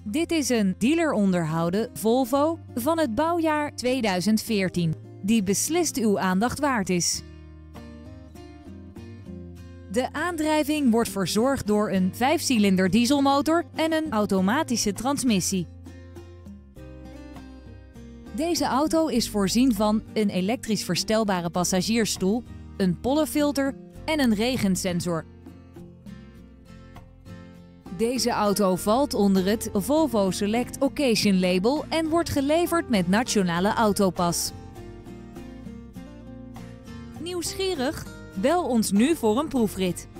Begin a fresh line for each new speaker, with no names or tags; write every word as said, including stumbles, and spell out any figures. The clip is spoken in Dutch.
Dit is een dealer onderhouden Volvo van het bouwjaar tweeduizend veertien, die beslist uw aandacht waard is. De aandrijving wordt verzorgd door een vijfcilinder dieselmotor en een automatische transmissie. Deze auto is voorzien van een elektrisch verstelbare passagiersstoel, een pollenfilter en een regensensor. Deze auto valt onder het Volvo Select Occasion label en wordt geleverd met Nationale Autopas. Nieuwsgierig? Bel ons nu voor een proefrit.